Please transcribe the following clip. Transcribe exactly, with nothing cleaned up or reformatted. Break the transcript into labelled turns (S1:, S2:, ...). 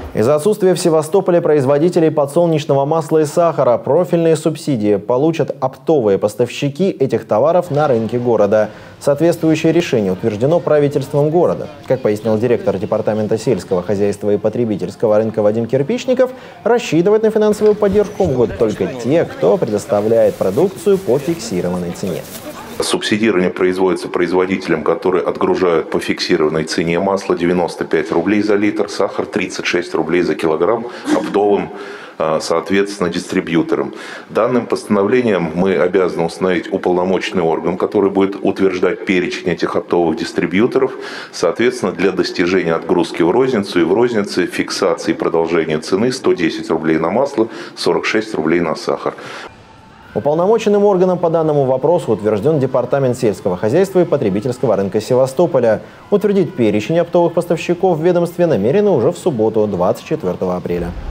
S1: Из-за отсутствия в Севастополе производителей подсолнечного масла и сахара профильные субсидии получат оптовые поставщики этих товаров на рынке города. Соответствующее решение утверждено правительством города. Как пояснил директор департамента сельского хозяйства и потребительского рынка Вадим Кирпичников, рассчитывать на финансовую поддержку могут только те, кто предоставляет продукцию по фиксированной цене.
S2: Субсидирование производится производителям, которые отгружают по фиксированной цене масло девяносто пять рублей за литр, сахар тридцать шесть рублей за килограмм, оптовым, соответственно, дистрибьюторам. Данным постановлением мы обязаны установить уполномоченный орган, который будет утверждать перечень этих оптовых дистрибьюторов, соответственно, для достижения отгрузки в розницу и в рознице фиксации продолжения цены сто десять рублей на масло, сорок шесть рублей на сахар.
S1: Уполномоченным органом по данному вопросу утвержден Департамент сельского хозяйства и потребительского рынка Севастополя. Утвердить перечень оптовых поставщиков в ведомстве намерены уже в субботу, двадцать четвёртого апреля.